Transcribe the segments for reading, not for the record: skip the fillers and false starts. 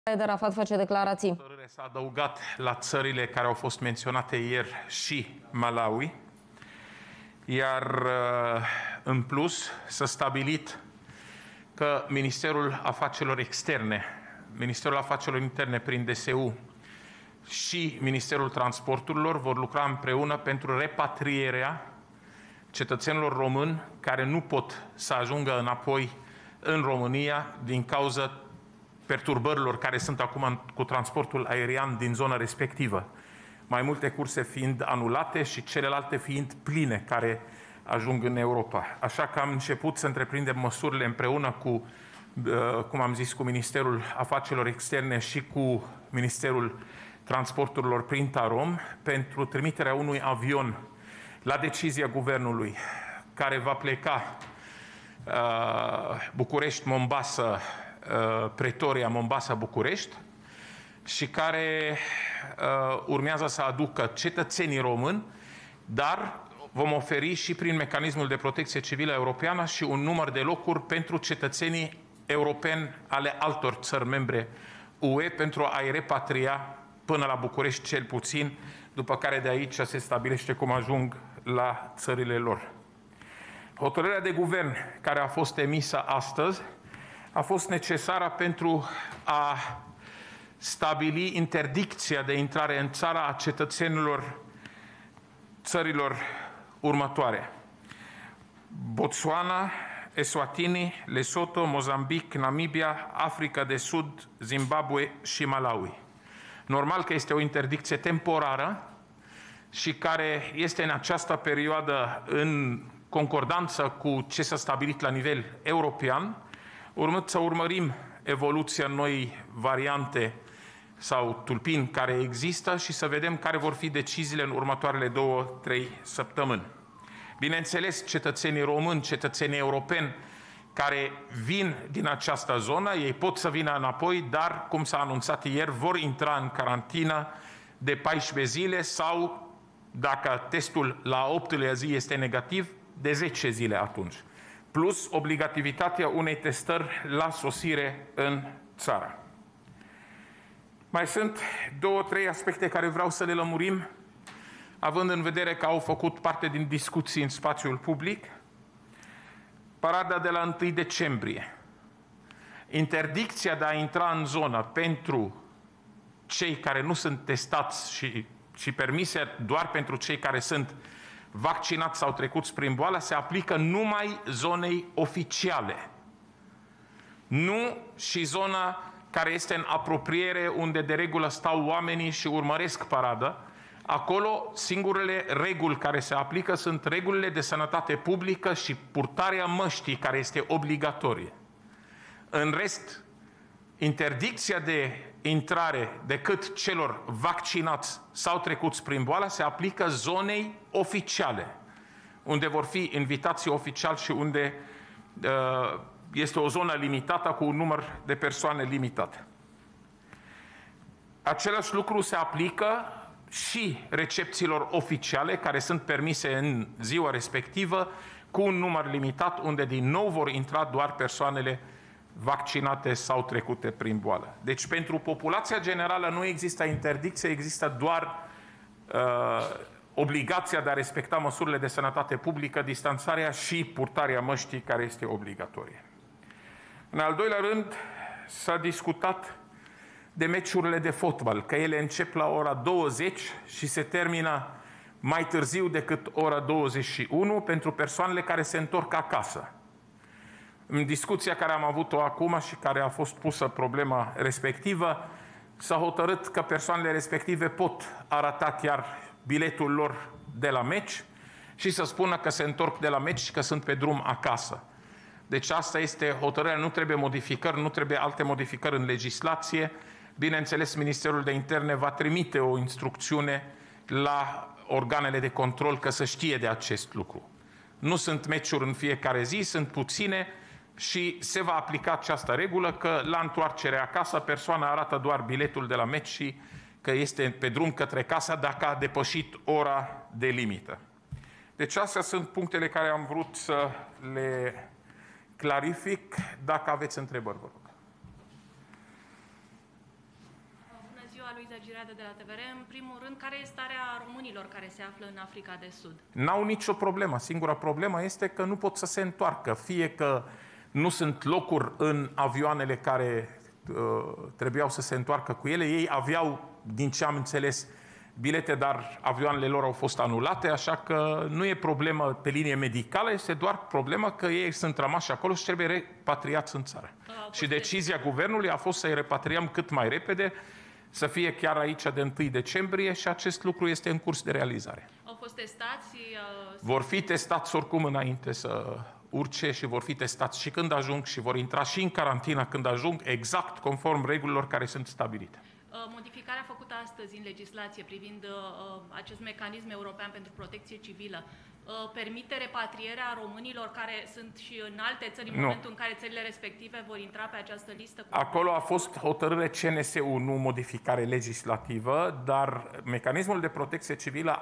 Eder Arafat face declarații. S-a adăugat la țările care au fost menționate ieri și Malawi, iar în plus s-a stabilit că Ministerul Afacerilor Externe, Ministerul Afacerilor Interne prin DSU și Ministerul Transporturilor vor lucra împreună pentru repatrierea cetățenilor români care nu pot să ajungă înapoi în România din cauza perturbărilor care sunt acum cu transportul aerian din zona respectivă. Mai multe curse fiind anulate și celelalte fiind pline care ajung în Europa. Așa că am început să întreprindem măsurile împreună cu, cum am zis, cu Ministerul Afacerilor Externe și cu Ministerul Transporturilor prin Tarom pentru trimiterea unui avion la decizia Guvernului care va pleca București-Mombasa, Pretoria-Mombasa-București și care urmează să aducă cetățenii români, dar vom oferi și prin mecanismul de protecție civilă europeană și un număr de locuri pentru cetățenii europeni ale altor țări membre UE pentru a-i repatria până la București cel puțin, după care de aici se stabilește cum ajung la țările lor. Hotărârea de guvern care a fost emisă astăzi a fost necesară pentru a stabili interdicția de intrare în țara a cetățenilor țărilor următoare: Botswana, Eswatini, Lesotho, Mozambic, Namibia, Africa de Sud, Zimbabwe și Malawi. Normal că este o interdicție temporară și care este în această perioadă în concordanță cu ce s-a stabilit la nivel european, urmând să urmărim evoluția noi variante sau tulpini care există și să vedem care vor fi deciziile în următoarele 2-3 săptămâni. Bineînțeles, cetățenii români, cetățenii europeni care vin din această zonă, ei pot să vină înapoi, dar, cum s-a anunțat ieri, vor intra în carantină de 14 zile sau, dacă testul la 8-lea zi este negativ, de 10 zile atunci. Plus obligativitatea unei testări la sosire în țară. Mai sunt 2-3 aspecte care vreau să le lămurim, având în vedere că au făcut parte din discuții în spațiul public. Parada de la 1 decembrie. Interdicția de a intra în zonă pentru cei care nu sunt testați și permise doar pentru cei care sunt vaccinați sau trecuți prin boală se aplică numai zonei oficiale. Nu și zona care este în apropiere, unde de regulă stau oamenii și urmăresc parada. Acolo singurele reguli care se aplică sunt regulile de sănătate publică și purtarea măștii, care este obligatorie. În rest, interdicția de intrare decât celor vaccinați sau trecuți prin boală se aplică zonei oficiale, unde vor fi invitații oficiali și unde este o zonă limitată cu un număr de persoane limitat. Același lucru se aplică și recepțiilor oficiale care sunt permise în ziua respectivă cu un număr limitat, unde din nou vor intra doar persoanele vaccinate sau trecute prin boală. Deci pentru populația generală nu există interdicție, există doar obligația de a respecta măsurile de sănătate publică, distanțarea și purtarea măștii, care este obligatorie. În al doilea rând, s-a discutat de meciurile de fotbal, că ele încep la ora 20 și se termină mai târziu decât ora 21 pentru persoanele care se întorc acasă. În discuția care am avut-o acum și care a fost pusă problema respectivă, s-a hotărât că persoanele respective pot arăta chiar biletul lor de la meci și să spună că se întorc de la meci și că sunt pe drum acasă. Deci asta este hotărârea, nu trebuie modificări, nu trebuie alte modificări în legislație. Bineînțeles, Ministerul de Interne va trimite o instrucțiune la organele de control că să știe de acest lucru. Nu sunt meciuri în fiecare zi, sunt puține și se va aplica această regulă că la întoarcerea acasă persoana arată doar biletul de la meci și că este pe drum către casă dacă a depășit ora de limită. Deci astea sunt punctele care am vrut să le clarific. Dacă aveți întrebări, vă rog. Luiza Gireadă de la TVR. În primul rând, care este starea românilor care se află în Africa de Sud? N-au nicio problemă. Singura problemă este că nu pot să se întoarcă. Fie că nu sunt locuri în avioanele care trebuiau să se întoarcă cu ele. Ei aveau, din ce am înțeles, bilete, dar avioanele lor au fost anulate, așa că nu e problemă pe linie medicală, este doar problema că ei sunt rămași acolo și trebuie repatriați în țară. Și decizia guvernului a fost să-i repatriem cât mai repede, să fie chiar aici de 1 decembrie și acest lucru este în curs de realizare. Au fost testați? Vor fi testați oricum înainte să urce și vor fi testați și când ajung și vor intra și în carantină când ajung, exact conform regulilor care sunt stabilite. Modificarea făcută astăzi în legislație privind acest mecanism european pentru protecție civilă permite repatrierea românilor care sunt și în alte țări în momentul în care țările respective vor intra pe această listă? Acolo a fost hotărâre CNSU, nu modificare legislativă, dar mecanismul de protecție civilă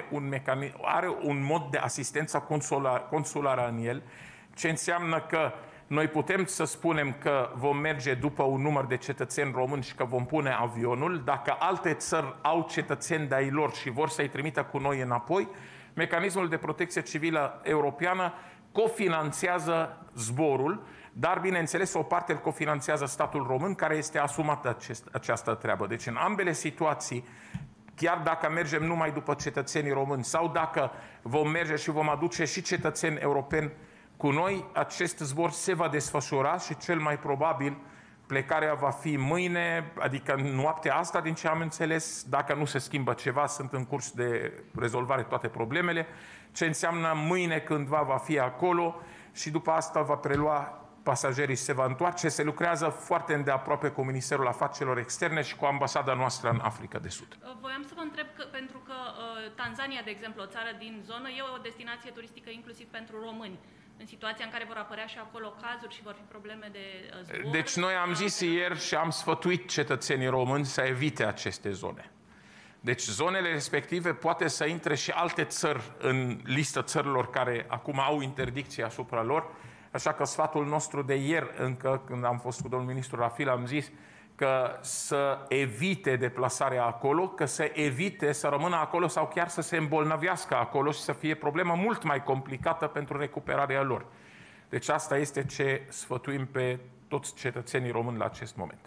are un mod de asistență consulară în el, ce înseamnă că noi putem să spunem că vom merge după un număr de cetățeni români și că vom pune avionul. Dacă alte țări au cetățeni de-ai lor și vor să-i trimită cu noi înapoi, mecanismul de protecție civilă europeană cofinanțează zborul, dar, bineînțeles, o parte îl cofinanțează statul român, care este asumată această treabă. Deci, în ambele situații, chiar dacă mergem numai după cetățenii români sau dacă vom merge și vom aduce și cetățeni europeni cu noi, acest zbor se va desfășura și cel mai probabil plecarea va fi mâine, adică noaptea asta, din ce am înțeles, dacă nu se schimbă ceva, sunt în curs de rezolvare toate problemele, ce înseamnă mâine cândva va fi acolo și după asta va prelua pasagerii și se va întoarce. Se lucrează foarte îndeaproape cu Ministerul Afacerilor Externe și cu ambasada noastră în Africa de Sud. Voiam să vă întreb, pentru că Tanzania, de exemplu, o țară din zonă, e o destinație turistică inclusiv pentru români. În situația în care vor apărea și acolo cazuri și vor fi probleme de zbor. Deci noi am zis ieri și am sfătuit cetățenii români să evite aceste zone. Deci zonele respective poate să intre și alte țări în listă țărilor care acum au interdicție asupra lor. Așa că sfatul nostru de ieri, încă când am fost cu domnul ministru Rafil, am zis că să evite deplasarea acolo, că să evite să rămână acolo sau chiar să se îmbolnăvească acolo și să fie problemă mult mai complicată pentru recuperarea lor. Deci asta este ce sfătuim pe toți cetățenii români la acest moment.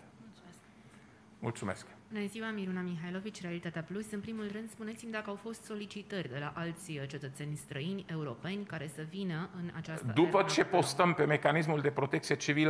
Mulțumesc! Bună ziua, Miruna Mihailovici, Realitatea Plus. În primul rând, spuneți-mi dacă au fost solicitări de la alți cetățeni străini europeni care să vină în această... După ce postăm pe mecanismul de protecție civilă,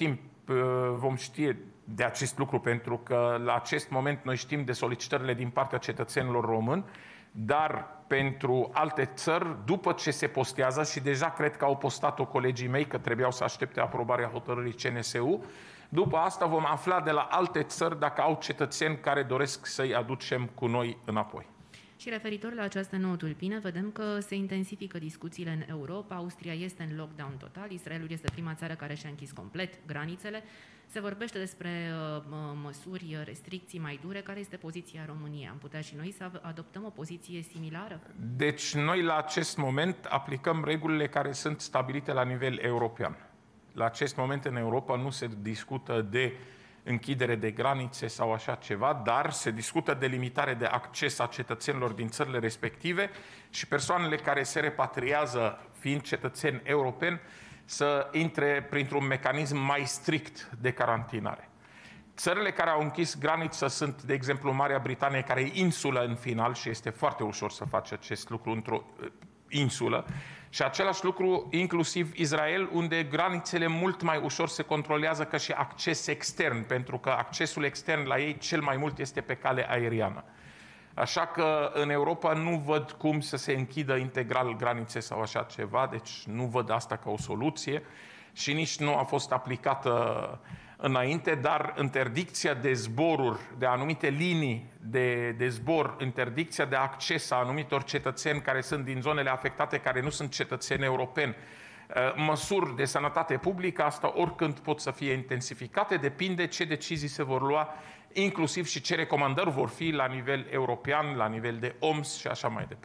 vom ști de acest lucru, pentru că la acest moment noi știm de solicitările din partea cetățenilor români, dar pentru alte țări, după ce se postează, și deja cred că au postat-o colegii mei, că trebuiau să aștepte aprobarea hotărârii CNSU, după asta vom afla de la alte țări dacă au cetățeni care doresc să-i aducem cu noi înapoi. Și referitor la această nouă tulpină, vedem că se intensifică discuțiile în Europa. Austria este în lockdown total, Israelul este prima țară care și-a închis complet granițele. Se vorbește despre măsuri, restricții mai dure. Care este poziția României? Am putea și noi să adoptăm o poziție similară? Deci noi la acest moment aplicăm regulile care sunt stabilite la nivel european. La acest moment în Europa nu se discută de închidere de granițe sau așa ceva, dar se discută de limitare de acces a cetățenilor din țările respective și persoanele care se repatriază, fiind cetățeni europeni, să intre printr-un mecanism mai strict de carantinare. Țările care au închis granița sunt, de exemplu, Marea Britanie, care e insulă în final și este foarte ușor să faci acest lucru într-o insulă. Și același lucru inclusiv Israel, unde granițele mult mai ușor se controlează ca și acces extern, pentru că accesul extern la ei cel mai mult este pe cale aeriană. Așa că în Europa nu văd cum să se închidă integral granițe sau așa ceva, deci nu văd asta ca o soluție și nici nu a fost aplicată înainte, dar interdicția de zboruri, de anumite linii de zbor, interdicția de acces a anumitor cetățeni care sunt din zonele afectate, care nu sunt cetățeni europeni, măsuri de sănătate publică, asta oricând pot să fie intensificate, depinde ce decizii se vor lua, inclusiv și ce recomandări vor fi la nivel european, la nivel de OMS și așa mai departe.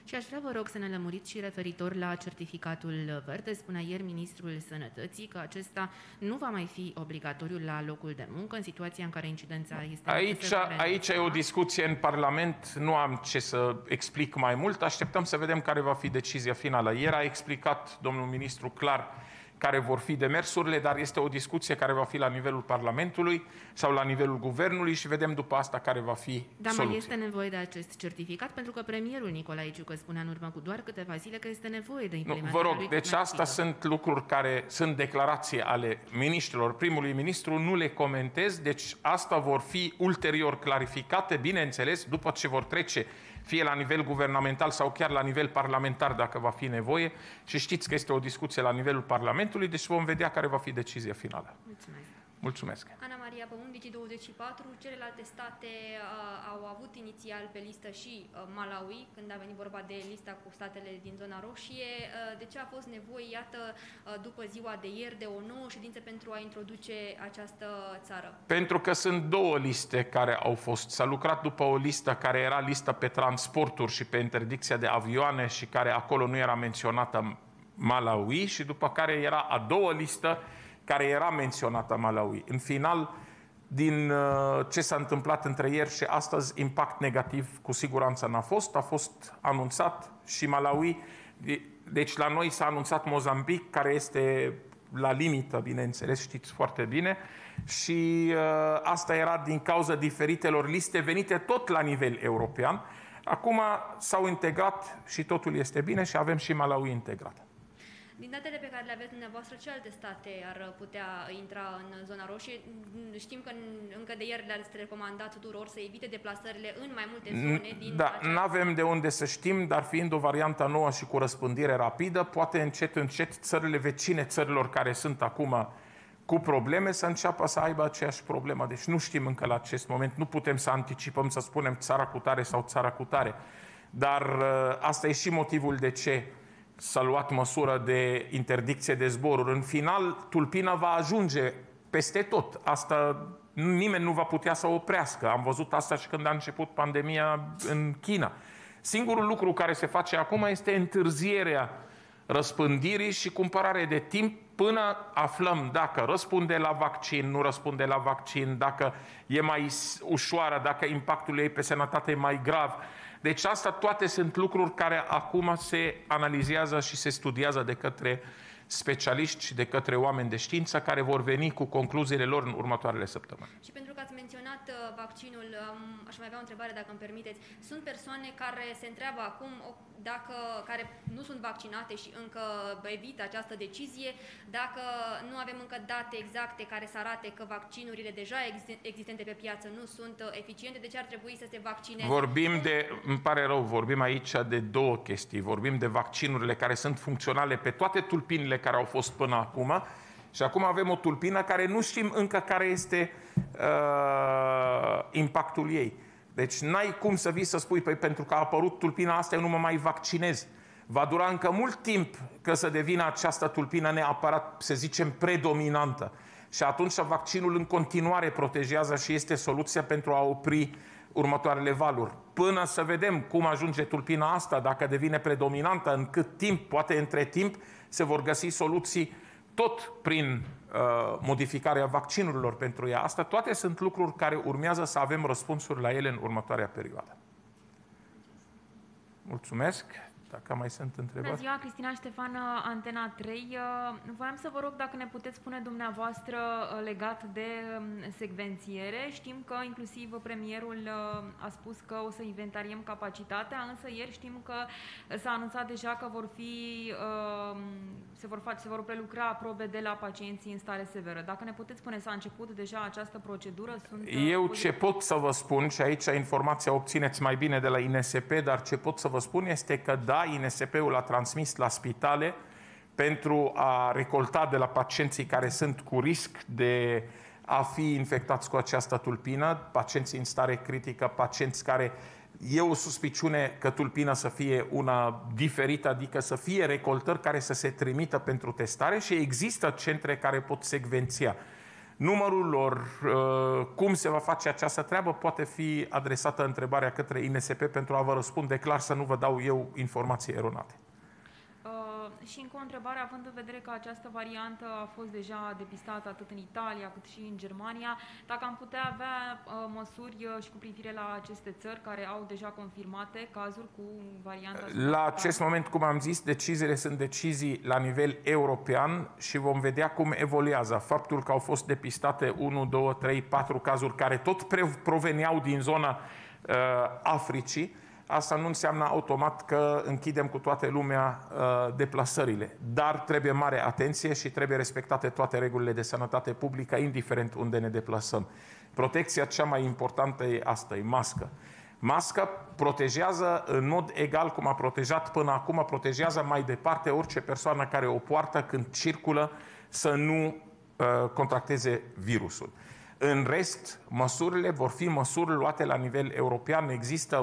Și aș vrea, vă rog, să ne lămuriți și referitor la certificatul verde. Spunea ieri Ministrul Sănătății că acesta nu va mai fi obligatoriu la locul de muncă în situația în care incidența este... Aici e o discuție în Parlament, nu am ce să explic mai mult, așteptăm să vedem care va fi decizia finală. Ieri a explicat domnul ministru clar care vor fi demersurile, dar este o discuție care va fi la nivelul Parlamentului sau la nivelul Guvernului și vedem după asta care va fi soluția. Mai este nevoie de acest certificat? Pentru că premierul Nicolae Ciucă spunea în urmă cu doar câteva zile că este nevoie de implementarea lui. Vă rog, deci asta sunt lucruri care sunt declarații ale miniștrilor, primului ministru, nu le comentez, deci asta vor fi ulterior clarificate, bineînțeles, după ce vor trece fie la nivel guvernamental sau chiar la nivel parlamentar, dacă va fi nevoie. Și știți că este o discuție la nivelul Parlamentului, deci vom vedea care va fi decizia finală. Mulțumesc. Mulțumesc. Ana Maria Păun, Digi24. Celelalte state au avut inițial pe listă și Malawi, când a venit vorba de lista cu statele din zona roșie. De ce a fost nevoie, iată, după ziua de ieri, de o nouă ședință pentru a introduce această țară? Pentru că sunt două liste care au fost. S-a lucrat după o listă care era listă pe transporturi și pe interdicția de avioane și care acolo nu era menționată Malawi și după care era a doua listă care era menționată Malawi. În final, din ce s-a întâmplat între ieri și astăzi, impact negativ cu siguranță n-a fost. A fost anunțat și Malawi. Deci la noi s-a anunțat Mozambic, care este la limită, bineînțeles, știți foarte bine. Și asta era din cauza diferitelor liste venite tot la nivel european. Acum s-au integrat și totul este bine și avem și Malawi integrat. Din datele pe care le aveți dumneavoastră, ce alte state ar putea intra în zona roșie? Știm că încă de ieri le-ați recomandat tuturor să evite deplasările în mai multe zone din... Da, nu avem de unde să știm, dar fiind o variantă nouă și cu răspândire rapidă, poate încet, încet țările vecine, țărilor care sunt acum cu probleme, să înceapă să aibă aceeași problemă. Deci nu știm încă la acest moment, nu putem să anticipăm, să spunem țara cu tare sau țara cu tare. Dar asta e și motivul de ce s-a luat măsură de interdicție de zboruri. În final, tulpina va ajunge peste tot. Asta nimeni nu va putea să oprească. Am văzut asta și când a început pandemia în China. Singurul lucru care se face acum este întârzierea răspândirii și cumpărare de timp până aflăm dacă răspunde la vaccin, nu răspunde la vaccin, dacă e mai ușoară, dacă impactul ei pe sănătate e mai grav. Deci asta toate sunt lucruri care acum se analizează și se studiază de către specialiști și de către oameni de știință care vor veni cu concluziile lor în următoarele săptămâni. Și pentru că ați menționat vaccinul, aș mai avea o întrebare, dacă îmi permiteți. Sunt persoane care se întreabă acum, care nu sunt vaccinate și încă evită această decizie, dacă nu avem încă date exacte care să arate că vaccinurile deja existente pe piață nu sunt eficiente, deci ar trebui să se vaccineze. Îmi pare rău, vorbim aici de două chestii. Vorbim de vaccinurile care sunt funcționale pe toate tulpinile care au fost până acum și acum avem o tulpină care nu știm încă care este impactul ei. Deci n-ai cum să vii să spui, pentru că a apărut tulpina asta, eu nu mă mai vaccinez. Va dura încă mult timp că să devină această tulpină neapărat, să zicem, predominantă. Și atunci vaccinul în continuare protejează și este soluția pentru a opri următoarele valuri. Până să vedem cum ajunge tulpina asta, dacă devine predominantă, în cât timp, poate între timp, se vor găsi soluții tot prin modificarea vaccinurilor pentru ea. Asta toate sunt lucruri care urmează să avem răspunsuri la ele în următoarea perioadă. Mulțumesc. Dacă mai sunt întrebări. Bună ziua, Cristina Ștefan, Antena 3. Voiam să vă rog dacă ne puteți spune dumneavoastră legat de secvențiere. Știm că inclusiv premierul a spus că o să inventariem capacitatea, însă ieri știm că s-a anunțat deja că se vor prelucra probe de la pacienții în stare severă. Dacă ne puteți spune, s-a început deja această procedură? Ce pot să vă spun, și aici informația obțineți mai bine de la INSP, dar ce pot să vă spun este că da, INSP-ul a transmis la spitale pentru a recolta de la pacienții care sunt cu risc de a fi infectați cu această tulpină, pacienții în stare critică, pacienți care e o suspiciune că tulpina să fie una diferită, adică să fie recoltări care să se trimită pentru testare și există centre care pot secvenția. numărul lor, cum se va face această treabă, poate fi adresată întrebarea către INSP pentru a vă răspunde clar, să nu vă dau eu informații eronate. Și încă o întrebare, având în vedere că această variantă a fost deja depistată atât în Italia cât și în Germania, dacă am putea avea măsuri și cu privire la aceste țări care au deja confirmate cazuri cu varianta... La acest moment, cum am zis, deciziile sunt decizii la nivel european și vom vedea cum evoluează. Faptul că au fost depistate 1, 2, 3, 4 cazuri care tot proveneau din zona Africii, asta nu înseamnă automat că închidem cu toată lumea deplasările. Dar trebuie mare atenție și trebuie respectate toate regulile de sănătate publică, indiferent unde ne deplasăm. Protecția cea mai importantă e asta, e mască. Masca protejează în mod egal cum a protejat până acum, protejează mai departe orice persoană care o poartă când circulă să nu contracteze virusul. În rest, măsurile vor fi măsuri luate la nivel european. Există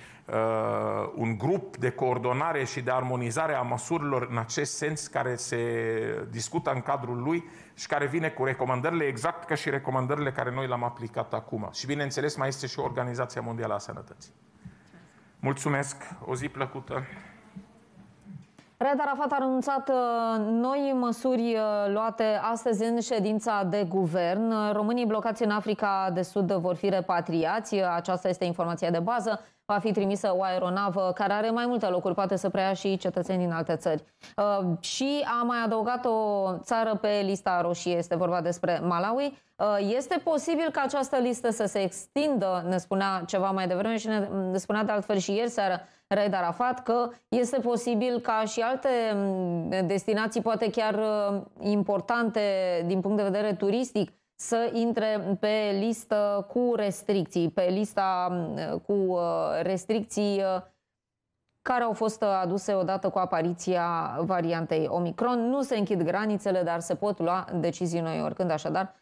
un grup de coordonare și de armonizare a măsurilor în acest sens care se discută în cadrul lui și care vine cu recomandările exact ca și recomandările care noi le-am aplicat acum. Și bineînțeles mai este și Organizația Mondială a Sănătății. Mulțumesc, o zi plăcută! Raed Arafat a anunțat noi măsuri luate astăzi în ședința de guvern. Românii blocați în Africa de Sud vor fi repatriați. Aceasta este informația de bază. Va fi trimisă o aeronavă care are mai multe locuri, poate să preia și cetățeni din alte țări. Și a mai adăugat o țară pe lista roșie, este vorba despre Malawi. Este posibil ca această listă să se extindă, ne spunea ceva mai devreme și ne spunea de altfel și ieri seară Raed Arafat, că este posibil ca și alte destinații, poate chiar importante din punct de vedere turistic, să intre pe listă cu restricții, pe lista cu restricții care au fost aduse odată cu apariția variantei Omicron. Nu se închid granițele, dar se pot lua decizii noi oricând, așadar